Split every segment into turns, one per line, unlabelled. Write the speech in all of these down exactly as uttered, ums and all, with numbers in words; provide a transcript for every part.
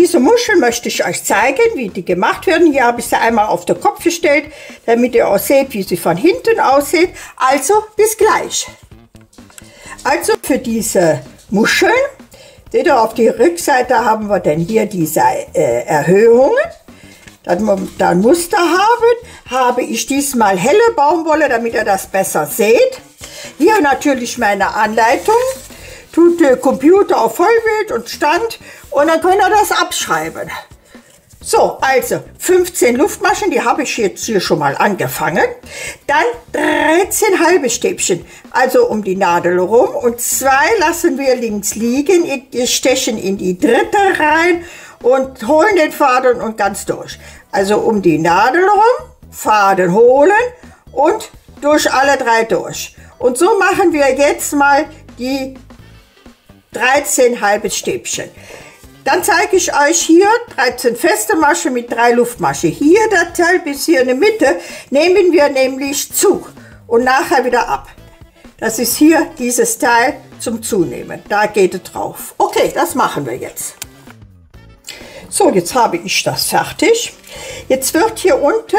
Diese Muscheln möchte ich euch zeigen, wie die gemacht werden. Hier habe ich sie einmal auf den Kopf gestellt, damit ihr auch seht, wie sie von hinten aussieht. Also bis gleich. Also für diese Muscheln, seht ihr, auf die Rückseite haben wir dann hier diese äh, Erhöhungen. Dass wir da ein Muster haben, habe ich diesmal helle Baumwolle, damit ihr das besser seht. Hier natürlich meine Anleitung. Tut der Computer auf Vollbild und Stand und dann könnt ihr das abschreiben. So, also fünfzehn Luftmaschen, die habe ich jetzt hier schon mal angefangen. Dann dreizehn halbe Stäbchen, also um die Nadel rum, und zwei lassen wir links liegen, wir stechen in die dritte rein und holen den Faden und ganz durch. Also um die Nadel rum, Faden holen und durch alle drei durch. Und so machen wir jetzt mal die dreizehn halbe Stäbchen. Dann zeige ich euch hier dreizehn feste Maschen mit drei Luftmaschen. Hier der Teil bis hier in der Mitte nehmen wir nämlich zu und nachher wieder ab. Das ist hier dieses Teil zum Zunehmen. Da geht es drauf. Okay, das machen wir jetzt. So, jetzt habe ich das fertig. Jetzt wird hier unten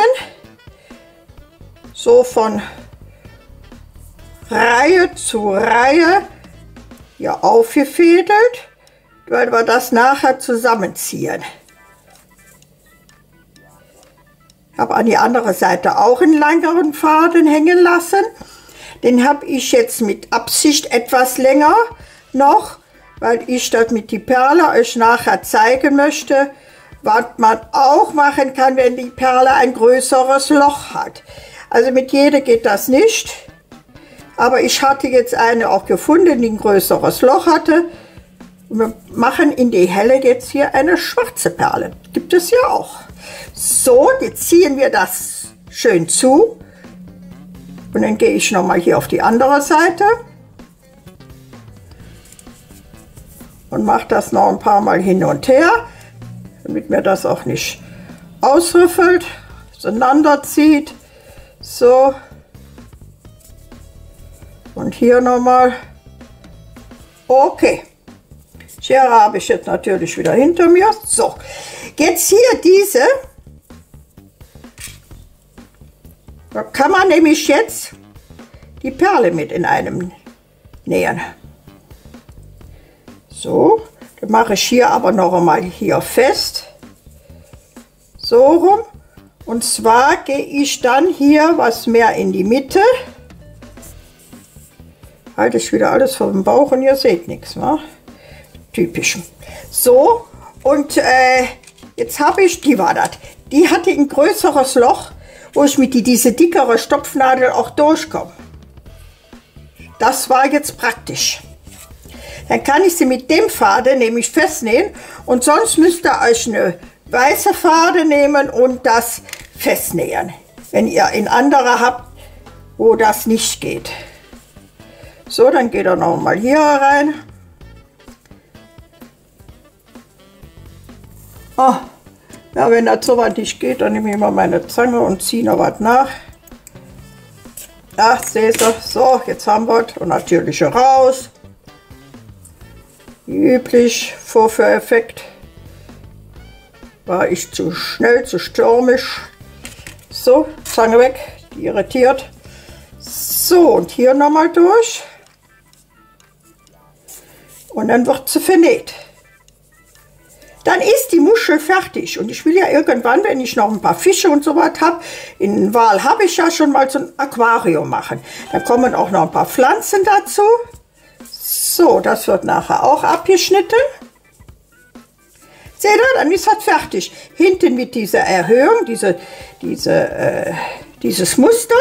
so von Reihe zu Reihe ja aufgefädelt, weil wir das nachher zusammenziehen. Ich habe an die andere Seite auch einen längeren Faden hängen lassen. Den habe ich jetzt mit Absicht etwas länger noch, weil ich das mit die Perle euch nachher zeigen möchte, was man auch machen kann, wenn die Perle ein größeres Loch hat. Also mit jeder geht das nicht. Aber ich hatte jetzt eine auch gefunden, die ein größeres Loch hatte. Wir machen in die helle jetzt hier eine schwarze Perle. Gibt es ja auch. So, jetzt ziehen wir das schön zu. Und dann gehe ich nochmal hier auf die andere Seite. Und mache das noch ein paar Mal hin und her, damit mir das auch nicht ausrüffelt, auseinanderzieht. So. Und hier nochmal. Okay. Schere habe ich jetzt natürlich wieder hinter mir. So. Jetzt hier diese. Da kann man nämlich jetzt die Perle mit in einem nähen. So. Dann mache ich hier aber noch einmal hier fest. So rum. Und zwar gehe ich dann hier was mehr in die Mitte. Halte ich wieder alles vor dem Bauch und ihr seht nichts, wa? Typisch. So, und äh, jetzt habe ich, die war das, die hatte ein größeres Loch, wo ich mit die, diese dickere Stopfnadel auch durchkomme. Das war jetzt praktisch. Dann kann ich sie mit dem Faden nämlich festnähen und sonst müsst ihr euch eine weiße Faden nehmen und das festnähen, wenn ihr in andere habt, wo das nicht geht. So, dann geht er noch mal hier rein. Oh, ja, wenn das so weit nicht geht, dann nehme ich mal meine Zange und ziehe noch was nach. Ach, seht ihr, so, jetzt haben wir es. Und natürlich raus. Wie üblich, Vorführeffekt. War ich zu schnell, zu stürmisch. So, Zange weg, die irritiert. So, und hier nochmal durch. Und dann wird sie vernäht. Dann ist die Muschel fertig. Und ich will ja irgendwann, wenn ich noch ein paar Fische und so was habe, in Wahl habe ich ja schon mal so ein Aquarium machen. Dann kommen auch noch ein paar Pflanzen dazu. So, das wird nachher auch abgeschnitten. Seht ihr, dann ist das fertig. Hinten mit dieser Erhöhung, diese, diese, äh, dieses Muster.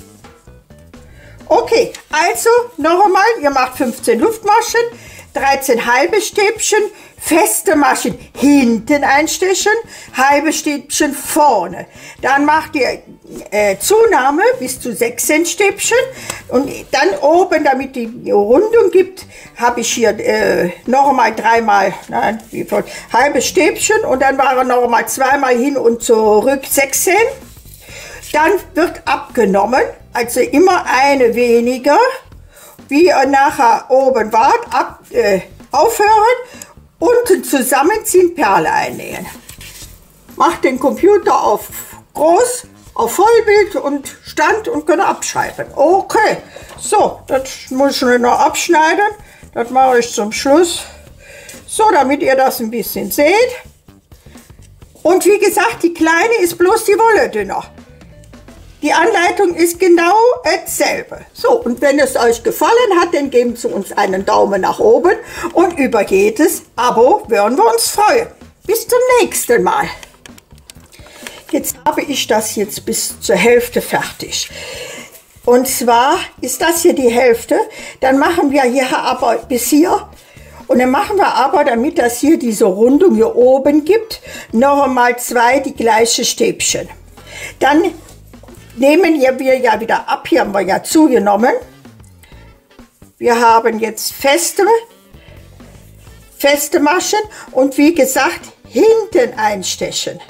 Okay, also noch einmal, ihr macht fünfzehn Luftmaschen, dreizehn halbe Stäbchen, feste Maschen hinten einstechen, halbe Stäbchen vorne. Dann macht ihr äh, Zunahme bis zu sechzehn Stäbchen und dann oben, damit die Rundung gibt, habe ich hier äh, noch einmal dreimal, nein, wie viel, halbe Stäbchen und dann waren noch einmal zweimal hin und zurück sechzehn. Dann wird abgenommen, also immer eine weniger, wie ihr nachher oben wart, ab, äh, aufhören unten zusammenziehen, Perle einnähen. Macht den Computer auf groß, auf Vollbild und Stand und können abschreiben. Okay, so, das muss ich noch abschneiden. Das mache ich zum Schluss. So, damit ihr das ein bisschen seht. Und wie gesagt, die kleine ist bloß die Wolle dünner. Die Anleitung ist genau dasselbe. So, und wenn es euch gefallen hat, dann geben Sie uns einen Daumen nach oben. Und über jedes Abo würden wir uns freuen. Bis zum nächsten Mal. Jetzt habe ich das jetzt bis zur Hälfte fertig. Und zwar ist das hier die Hälfte. Dann machen wir hier aber bis hier. Und dann machen wir aber, damit das hier diese Rundung hier oben gibt, noch einmal zwei die gleiche Stäbchen. Dann nehmen wir ja wieder ab. Hier haben wir ja zugenommen. Wir haben jetzt feste, feste Maschen und wie gesagt hinten einstechen.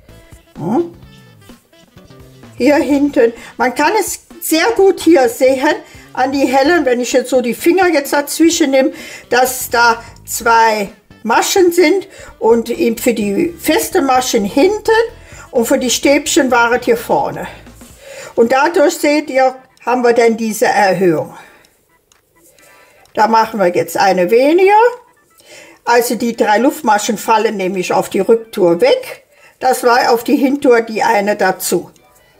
Hier hinten, man kann es sehr gut hier sehen an die hellen, wenn ich jetzt so die Finger jetzt dazwischen nehme, dass da zwei Maschen sind und eben für die feste Maschen hinten und für die Stäbchen waren hier vorne. Und dadurch seht ihr, haben wir dann diese Erhöhung. Da machen wir jetzt eine weniger. Also die drei Luftmaschen fallen nämlich auf die Rücktour weg. Das war auf die Hintour die eine dazu.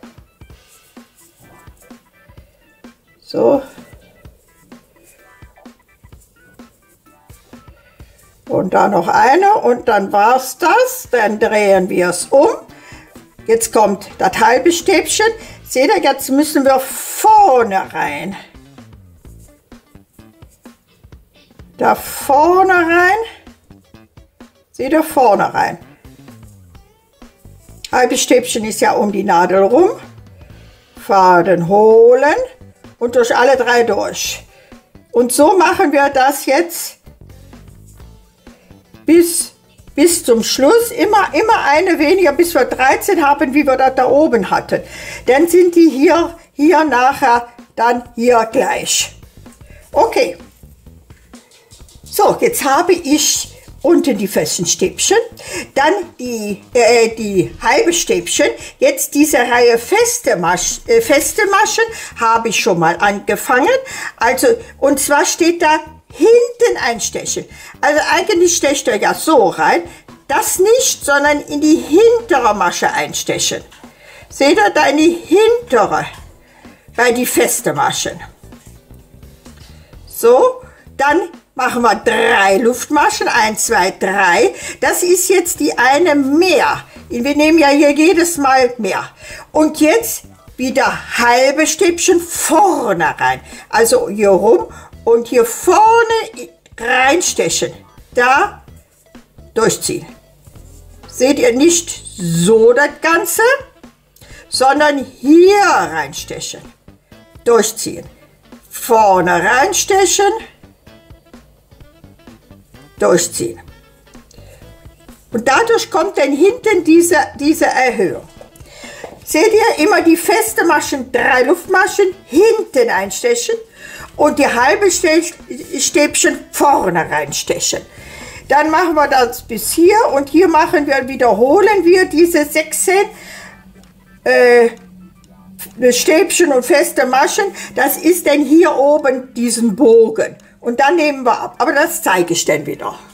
So. Und da noch eine und dann war es das. Dann drehen wir es um. Jetzt kommt das halbe Stäbchen. Seht ihr, jetzt müssen wir vorne rein. Da vorne rein. Seht ihr, vorne rein. Halbes Stäbchen ist ja um die Nadel rum. Faden holen und durch alle drei durch. Und so machen wir das jetzt bis, bis zum Schluss. Immer, immer eine weniger, bis wir dreizehn haben, wie wir das da oben hatten. Dann sind die hier, hier nachher dann hier gleich. Okay. So, jetzt habe ich unten die festen Stäbchen, dann die, äh, die halbe Stäbchen. Jetzt diese Reihe feste, Masch, äh, feste Maschen habe ich schon mal angefangen. Also, und zwar steht da hinten einstechen. Also eigentlich stecht er ja so rein. Das nicht, sondern in die hintere Masche einstechen. Seht ihr da in die hintere, bei die feste Maschen. So, dann machen wir drei Luftmaschen, eins, zwei, drei. Das ist jetzt die eine mehr. Wir nehmen ja hier jedes Mal mehr. Und jetzt wieder halbe Stäbchen vorne rein. Also hier rum und hier vorne reinstechen. Da durchziehen. Seht ihr, nicht so das Ganze, sondern hier reinstechen. Durchziehen. Vorne reinstechen. Durchziehen. Und dadurch kommt dann hinten diese, diese Erhöhung. Seht ihr, immer die feste Maschen, drei Luftmaschen hinten einstechen und die halbe Stäbchen vorne reinstechen. Dann machen wir das bis hier und hier machen wir, wiederholen wir diese sechzehn äh, Stäbchen und feste Maschen. Das ist dann hier oben diesen Bogen. Und dann nehmen wir ab. Aber das zeige ich dann wieder.